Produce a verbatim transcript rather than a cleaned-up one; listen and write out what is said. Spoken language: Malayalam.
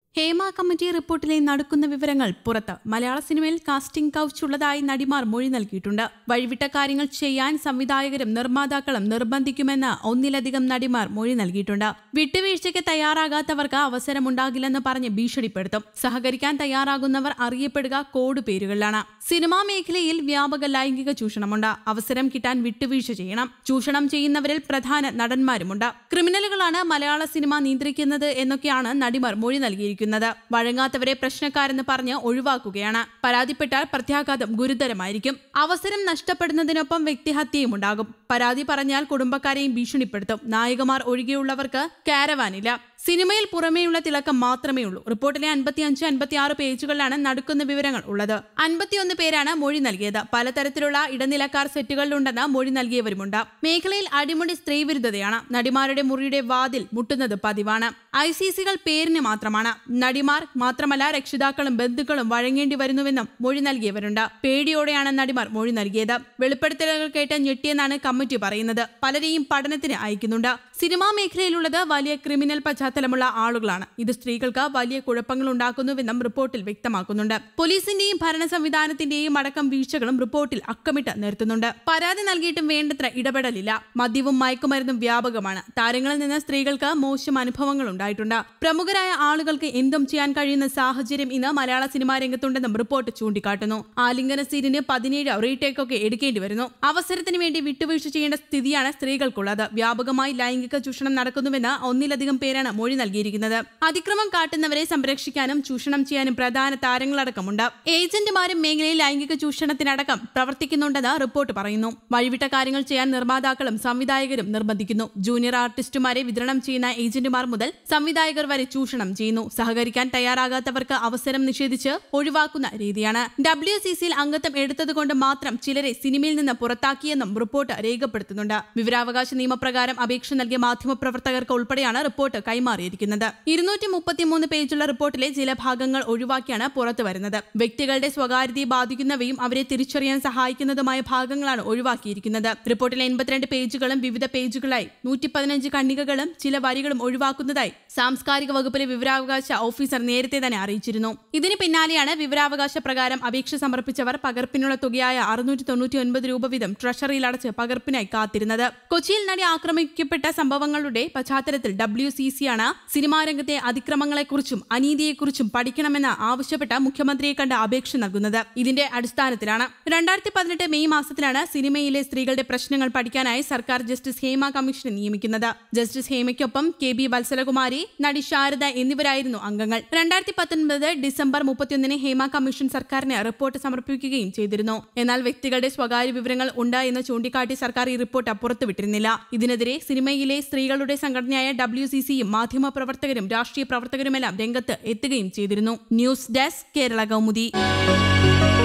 ഹേമ കമ്മിറ്റി റിപ്പോർട്ടിലെ നടക്കുന്ന വിവരങ്ങൾ പുറത്ത്. മലയാള സിനിമയിൽ കാസ്റ്റിംഗ് കൗച്ച് ഉള്ളതായി നടിമാർ മൊഴി നൽകിയിട്ടുണ്ട്. വഴിവിട്ട കാര്യങ്ങൾ ചെയ്യാൻ സംവിധായകരും നിർമ്മാതാക്കളും നിർബന്ധിക്കുമെന്ന് ഒന്നിലധികം നടിമാർ മൊഴി നൽകിയിട്ടുണ്ട്. വിട്ടുവീഴ്ചയ്ക്ക് തയ്യാറാകാത്തവർക്ക് അവസരമുണ്ടാകില്ലെന്ന് പറഞ്ഞ് ഭീഷണിപ്പെടുത്തും. സഹകരിക്കാൻ തയ്യാറാകുന്നവർ അറിയപ്പെടുക കോഡ് പേരുകളിലാണ്. സിനിമാ മേഖലയിൽ വ്യാപക ലൈംഗിക ചൂഷണമുണ്ട്. അവസരം കിട്ടാൻ വിട്ടുവീഴ്ച ചെയ്യണം. ചൂഷണം ചെയ്യുന്നവരിൽ പ്രധാന നടന്മാരുമുണ്ട്. ക്രിമിനലുകളാണ് മലയാള സിനിമ നിയന്ത്രിക്കുന്നത് എന്നൊക്കെയാണ് നടിമാർ മൊഴി നൽകിയിരിക്കുന്നത്. വഴങ്ങാത്തവരെ പ്രശ്നക്കാരെന്ന് പറഞ്ഞ് ഒഴിവാക്കുകയാണ്. പരാതിപ്പെട്ടാൽ പ്രത്യാഘാതം ഗുരുതരമായിരിക്കും. അവസരം നഷ്ടപ്പെടുന്നതിനൊപ്പം വ്യക്തിഹത്യയും ഉണ്ടാകും. പരാതി പറഞ്ഞാൽ കുടുംബക്കാരെയും ഭീഷണിപ്പെടുത്തും. നായികമാർ ഒഴികെയുള്ളവർക്ക് കാരവാനില്ല. സിനിമയിൽ പുറമേയുള്ള തിളക്കം മാത്രമേ ഉള്ളൂ. റിപ്പോർട്ടിലെ അൻപത്തിയഞ്ച് അൻപത്തിയാറ് പേജുകളിലാണ് നടക്കുന്ന വിവരങ്ങൾ ഉള്ളത്. അൻപത്തിയൊന്ന് പേരാണ് മൊഴി നൽകിയത്. പലതരത്തിലുള്ള ഇടനിലക്കാർ സെറ്റുകളിലുണ്ടെന്ന് മൊഴി നൽകിയവരുമുണ്ട്. മേഖലയിൽ അടിമുടി സ്ത്രീവിരുദ്ധതയാണ്. നടിമാരുടെ മുറിയുടെ വാതിൽ മുട്ടുന്നത് പതിവാണ്. ഐ സി സികൾ പേരിന് മാത്രമാണ്. നടിമാർ മാത്രമല്ല രക്ഷിതാക്കളും ബന്ധുക്കളും വഴങ്ങേണ്ടി വരുന്നുവെന്നും മൊഴി നൽകിയവരുണ്ട്. പേടിയോടെയാണ് നടിമാർ മൊഴി നൽകിയത്. വെളിപ്പെടുത്തലുകൾ കേട്ട് ഞെട്ടിയെന്നാണ് കമ്മിറ്റി പറയുന്നത്. പലരെയും പഠനത്തിന് അയക്കുന്നുണ്ട്. സിനിമാ മേഖലയിലുള്ളത് വലിയ ക്രിമിനൽ പശ്ചാത്തലമുള്ള ആളുകളാണ്. ഇത് സ്ത്രീകൾക്ക് വലിയ കുഴപ്പങ്ങൾ ഉണ്ടാക്കുന്നുവെന്നും റിപ്പോർട്ടിൽ വ്യക്തമാക്കുന്നുണ്ട്. പോലീസിന്റെയും ഭരണ സംവിധാനത്തിന്റെയും അടക്കം വീഴ്ചകളും റിപ്പോർട്ടിൽ അക്കമിട്ട് നിർത്തുന്നുണ്ട്. പരാതി നൽകിയിട്ടും വേണ്ടത്ര ഇടപെടലില്ല. മദ്യവും മയക്കുമരുന്നും വ്യാപകമാണ്. താരങ്ങളിൽ നിന്ന് സ്ത്രീകൾക്ക് മോശം അനുഭവങ്ങൾ ഉണ്ടായിട്ടുണ്ട്. പ്രമുഖരായ ആളുകൾക്ക് എന്തും ചെയ്യാൻ കഴിയുന്ന സാഹചര്യം ഇന്ന് മലയാള സിനിമാ രംഗത്തുണ്ടെന്നും റിപ്പോർട്ട് ചൂണ്ടിക്കാട്ടുന്നു. ആലിംഗന സീനിന് പതിനേഴ് റീടേക്ക് ഒക്കെ എടുക്കേണ്ടി വരുന്നു. അവസരത്തിന് വേണ്ടി വിട്ടുവീഴ്ച ചെയ്യേണ്ട സ്ഥിതിയാണ് സ്ത്രീകൾക്കുള്ളത്. വ്യാപകമായി ലൈംഗിക ചൂഷണം നടക്കുന്നുവെന്ന് ഒന്നിലധികം പേരാണ് മൊഴി നൽകിയിരിക്കുന്നത്. അതിക്രമം കാട്ടുന്നവരെ സംരക്ഷിക്കാനും ചൂഷണം ചെയ്യാനും പ്രധാന താരങ്ങളടക്കമുണ്ട്. ഏജന്റുമാരും മേഖലയിൽ ലൈംഗിക ചൂഷണത്തിനടക്കം പ്രവർത്തിക്കുന്നുണ്ടെന്ന് റിപ്പോർട്ട് പറയുന്നു. വഴിവിട്ട കാര്യങ്ങൾ ചെയ്യാൻ നിർമ്മാതാക്കളും സംവിധായകരും നിർബന്ധിക്കുന്നു. ജൂനിയർ ആർട്ടിസ്റ്റുമാരെ വിതരണം ചെയ്യുന്ന ഏജന്റുമാർ മുതൽ സംവിധായകർ വരെ ചൂഷണം ചെയ്യുന്നു. സഹകരിക്കാൻ തയ്യാറാകാത്തവർക്ക് അവസരം നിഷേധിച്ച് ഒഴിവാക്കുന്ന രീതിയാണ്. ഡബ്ല്യു സി സിയിൽ അംഗത്വം എടുത്തതുകൊണ്ട് മാത്രം ചിലരെ സിനിമയിൽ നിന്ന് പുറത്താക്കിയെന്നും റിപ്പോർട്ട് രേഖപ്പെടുത്തുന്നുണ്ട്. വിവരാവകാശ നിയമപ്രകാരം അപേക്ഷ നൽകിയ മാധ്യമപ്രവർത്തകർക്ക് ഉൾപ്പെടെയാണ് റിപ്പോർട്ട് കൈമാറിയിരിക്കുന്നത്. ഇരുന്നൂറ്റി മുപ്പത്തിമൂന്ന് പേജുള്ള റിപ്പോർട്ടിലെ ചില ഭാഗങ്ങൾ ഒഴിവാക്കിയാണ് പുറത്തു വരുന്നത്. വ്യക്തികളുടെ സ്വകാര്യതയെ ബാധിക്കുന്നവയും അവരെ തിരിച്ചറിയാൻ സഹായിക്കുന്നതുമായ ഭാഗങ്ങളാണ് ഒഴിവാക്കിയിരിക്കുന്നത്. റിപ്പോർട്ടിലെ എൺപത്തിരണ്ട് പേജുകളും വിവിധ പേജുകളായി നൂറ്റി പതിനഞ്ച് ഖണ്ഡികകളും ചില വരികളും ഒഴിവാക്കുന്നതായി സാംസ്കാരിക വകുപ്പിലെ വിവരാവകാശ ഓഫീസർ നേരത്തെ തന്നെ അറിയിച്ചിരുന്നു. ഇതിന് പിന്നാലെയാണ് വിവരാവകാശ പ്രകാരം അപേക്ഷ സമർപ്പിച്ചവർ പകർപ്പിനുള്ള തുകയായ അറുന്നൂറ്റി തൊണ്ണൂറ്റി ഒൻപത് രൂപ വീതം ട്രഷറിയിൽ അടച്ച് പകർപ്പിനായി കാത്തിരുന്നത്. കൊച്ചിയിൽ നടി ആക്രമിക്കപ്പെട്ട സംഭവങ്ങളുടെ പശ്ചാത്തലത്തിൽ ഡബ്ല്യു സി സിയാണ് സിനിമാ രംഗത്തെ അതിക്രമങ്ങളെക്കുറിച്ചും അനീതിയെക്കുറിച്ചും പഠിക്കണമെന്ന് ആവശ്യപ്പെട്ട മുഖ്യമന്ത്രിയെ കണ്ട് അപേക്ഷ നൽകുന്നത്. ഇതിന്റെ അടിസ്ഥാനത്തിലാണ് രണ്ടായിരത്തി പതിനെട്ട് മെയ് മാസത്തിലാണ് സിനിമയിലെ സ്ത്രീകളുടെ പ്രശ്നങ്ങൾ പഠിക്കാനായി സർക്കാർ ജസ്റ്റിസ് ഹേമ കമ്മീഷനെ നിയമിക്കുന്നത്. ജസ്റ്റിസ് ഹേമയ്ക്കൊപ്പം കെ ബി വത്സലകുമാരി, നടി ശാരദ എന്നിവരായിരുന്നു അംഗങ്ങൾ. രണ്ടായിരത്തി പത്തൊൻപത് ഡിസംബർ മുപ്പത്തിയൊന്നിന് ഹേമ കമ്മീഷൻ സർക്കാരിന് റിപ്പോർട്ട് സമർപ്പിക്കുകയും ചെയ്തിരുന്നു. എന്നാൽ വ്യക്തികളുടെ സ്വകാര്യ വിവരങ്ങൾ ഉണ്ട് എന്ന് ചൂണ്ടിക്കാട്ടി സർക്കാർ ഈ റിപ്പോർട്ട് പുറത്തുവിട്ടിരുന്നില്ല. ഇതിനെതിരെ സിനിമയിലെ സ്ത്രീകളുടെ സംഘടനയായ ഡബ്ല്യു സി സിയും മാധ്യമപ്രവർത്തകരും രാഷ്ട്രീയ പ്രവർത്തകരുമെല്ലാം രംഗത്ത് എത്തുകയും ചെയ്തിരുന്നു. News desk Kerala Kaumudi.